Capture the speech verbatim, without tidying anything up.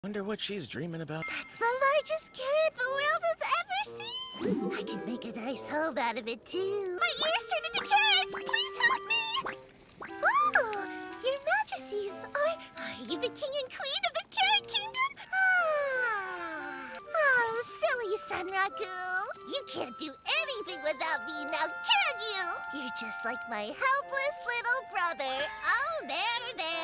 Wonder what she's dreaming about. That's the largest carrot the world has ever seen. I can make a nice home out of it, too. My ears turned into carrots. Please help me. Oh, your majesties, are, are you the king and queen of the Carrot Kingdom? Ah. Oh, silly Sanraku. You can't do anything without me now, can you? You're just like my helpless little brother. Oh, there, there.